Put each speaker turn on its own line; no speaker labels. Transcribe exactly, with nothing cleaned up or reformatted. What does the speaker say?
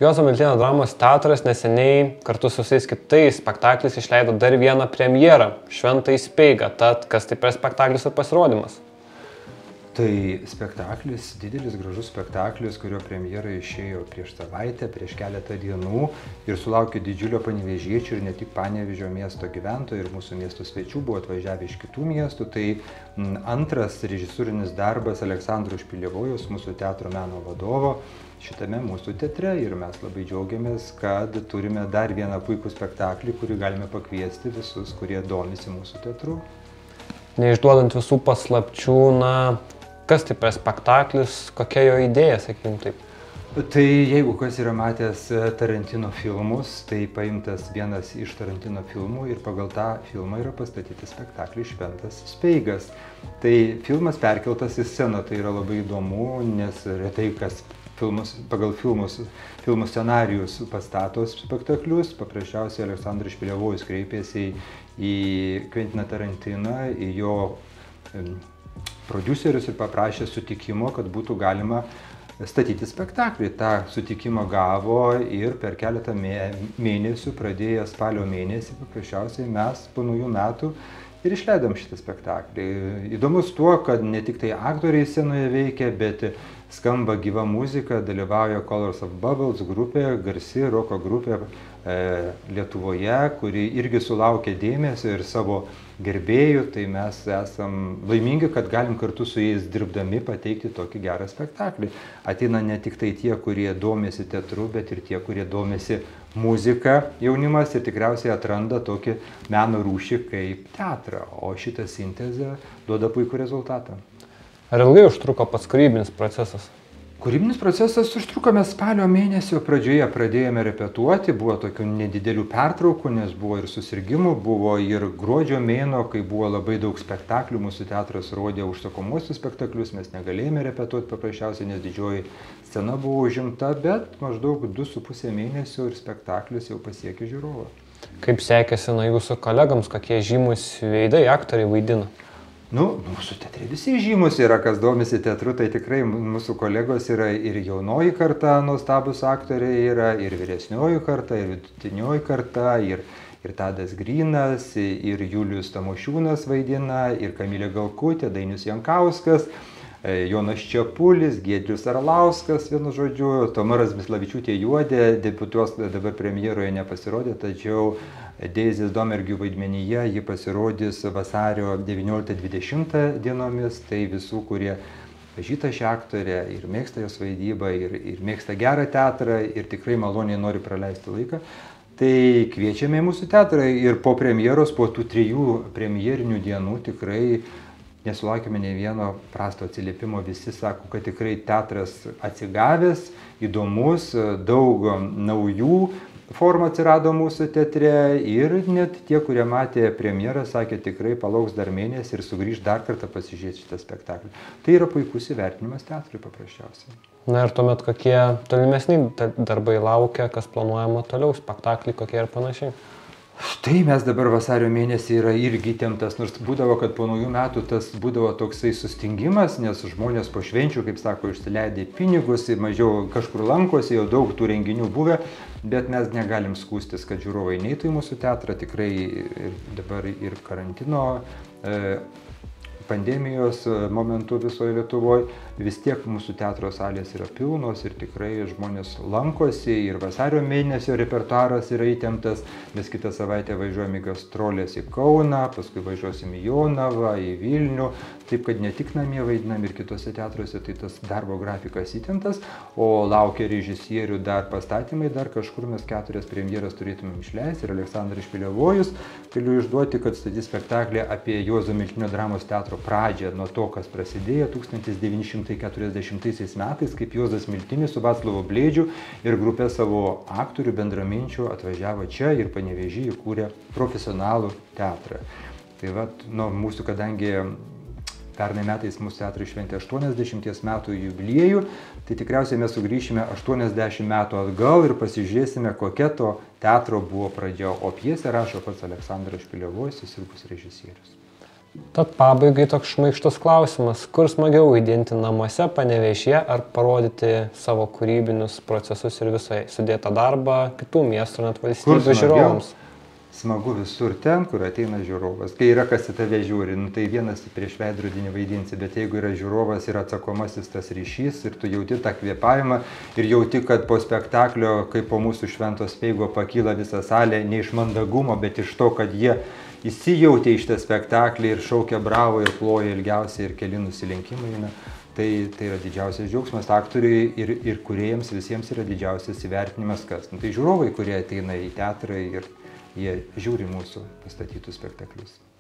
Juozo Miltinio dramos teatras neseniai kartu su visais kitais spektakliais išleido dar vieną premjerą – Šventąjį speigą. Tad kas tai per spektaklis ir pasirodymas?
Tai spektaklis, didelis gražus spektaklis, kurio premjera išėjo prieš savaitę, prieš keletą dienų ir sulaukė didžiulio panevėžiečių ir ne tik Panevėžio miesto gyventojų ir mūsų miesto svečių buvo atvažiavę iš kitų miestų. Tai m, antras režisūrinis darbas Aleksandro Špilevojos, mūsų teatro meno vadovo, šitame mūsų teatre ir mes labai džiaugiamės, kad turime dar vieną puikų spektaklį, kurį galime pakviesti visus, kurie domisi mūsų teatru.
Neišduodant visų paslapčių, na, kas tai per spektaklis, kokia jo idėja, sakykim taip?
Tai jeigu kas yra matęs Tarantino filmus, tai paimtas vienas iš Tarantino filmų ir pagal tą filmą yra pastatytas spektaklis Šventas speigas. Tai filmas perkeltas į sceną, tai yra labai įdomu, nes retai kas filmus, pagal filmus, filmų scenarijus pastato spektaklius. Paprasčiausiai Aleksandras Špilevojus kreipėsi į Kventiną Tarantiną, į jo prodiuserius ir paprašė sutikimo, kad būtų galima statyti spektaklį. Ta sutikimą gavo ir per keletą mėnesių, pradėję spalio mėnesį, paprasčiausiai mes po naujų metų ir išleidom šitą spektaklį. Įdomus tuo, kad ne tik tai aktoriai scenoje veikia, bet skamba gyva muzika, dalyvauja Colors of Bubbles grupė, garsi roko grupė e, Lietuvoje, kuri irgi sulaukia dėmesio ir savo gerbėjų, tai mes esam laimingi, kad galim kartu su jais dirbdami pateikti tokį gerą spektaklį. Ateina ne tik tai tie, kurie domisi teatru, bet ir tie, kurie domisi muzika jaunimas ir tikriausiai atranda tokį meno rūšį kaip teatrą, o šitą sintezę duoda puikų rezultatą.
Ar ilgai užtruko pats kūrybinis procesas?
Kūrybinis procesas užtruko, mes spalio mėnesio pradžioje pradėjome repetuoti, buvo tokių nedidelių pertraukų, nes buvo ir susirgymų, buvo ir gruodžio mėno, kai buvo labai daug spektaklių, mūsų teatras rodė užsakomuosius spektaklius, mes negalėjome repetuoti paprasčiausiai, nes didžioji scena buvo užimta, bet maždaug du su pusė mėnesio ir spektaklis jau pasiekė žiūrovą.
Kaip sekėsi na jūsų kolegams, kokie žymus veidai aktoriai vaidina?
Nu, mūsų teatre visi žymus yra, kas domisi teatru, tai tikrai mūsų kolegos yra ir jaunoji karta, nuostabus aktoriai yra, ir vyresnioji karta, ir vidutinioji karta, ir, ir Tadas Grynas, ir Julius Tamošiūnas vaidina, ir Kamilė Galkutė, Dainius Jankauskas, Jonas Čepulis, Giedrius Arlauskas, vienu žodžiu, Tomaras Mislavičiūtė Juodė, debiutuos dabar premjeroje nepasirodė, tačiau Deizės Domergių vaidmenyje ji pasirodys vasario devynioliktą dvidešimtą dienomis, tai visų, kurie pažįsta šią aktorę ir mėgsta jos vaidybą, ir, ir mėgsta gerą teatrą, ir tikrai maloniai nori praleisti laiką, tai kviečiame į mūsų teatrą ir po premjeros, po tų trijų premjerinių dienų tikrai nesulaukime nei vieno prasto atsiliepimo, visi sako, kad tikrai teatras atsigavęs, įdomus, daug naujų formų atsirado mūsų teatre ir net tie, kurie matė premjerą, sakė tikrai palauks dar mėnesį ir sugrįž dar kartą pasižiūrėti šitą spektaklį. Tai yra puikus įvertinimas teatrui paprasčiausiai.
Na ir tuomet kokie tolimesni darbai laukia, kas planuojama toliau, spektakliai kokie ir panašiai?
Štai mes dabar vasario mėnesį yra irgi įtemptas, nors būdavo, kad po naujų metų tas būdavo toksai sustingimas, nes žmonės po švenčių, kaip sako, išsileidė pinigus, mažiau kažkur lankosi, jau daug tų renginių buvę, bet mes negalim skųstis, kad žiūrovai neitų į mūsų teatrą, tikrai ir dabar ir karantino e, pandemijos momentu visoje Lietuvoje, vis tiek mūsų teatro salės yra pilnos ir tikrai žmonės lankosi ir vasario mėnesio repertuaras yra įtemptas, mes kitą savaitę važiuojame į gastrolės į Kauną, paskui važiuosim į Jonavą, į Vilnių, taip kad ne tik namie vaidinam ir kitose teatruose, tai tas darbo grafikas įtemptas, o laukia režisierių dar pastatymai, dar kažkur mes keturias premjeras turėtumėm išleisti ir Aleksandras Špilevojus, galiu išduoti, kad statys spektaklį apie Juozo Miltinio dramos teatro pradžią nuo to, kas prasidėjo tūkstantis devyni šimtai keturiasdešimtaisiais metais, kaip Juozas Miltinis su Vaclovu Blėdžiu ir grupė savo aktorių bendraminčių atvažiavo čia ir Panevėžy įkūrė profesionalų teatrą. Tai vat, nu, mūsų, kadangi pernai metais mūsų teatrai šventė aštuoniasdešimties metų jubiliejų, tai tikriausiai mes sugrįšime aštuoniasdešimt metų atgal ir pasižiūrėsime, kokia to teatro buvo pradžia, o pjesę rašo pats Aleksandras Špilevojus, jis ir bus režisierius.
Tad pabaigai toks šmaikštus klausimas, kur smagiau vaidinti namuose, Panevėžyje ar parodyti savo kūrybinius procesus ir visai sudėtą darbą kitų miestų, net valstybių žiūrovams?
Smagu visur ten, kur ateina žiūrovas. Kai yra kas į tave žiūri, nu, tai vienas prieš veidrodį nevaidinsi, bet jeigu yra žiūrovas ir atsakomasis tas ryšys ir tu jauti tą kvėpavimą ir jauti, kad po spektaklio, kaip po mūsų švento speigo pakyla visa salė, ne iš mandagumo, bet iš to, kad jie įsijautė iš tą spektaklį ir šaukia bravo ir ploja ilgiausiai ir keli nusilenkimai. Na, tai, tai yra didžiausias džiaugsmas aktoriui ir, ir kūrėjams visiems yra didžiausias įvertinimas kas. Nu, tai žiūrovai, kurie ateina į teatrą ir jie žiūri mūsų pastatytus spektaklius.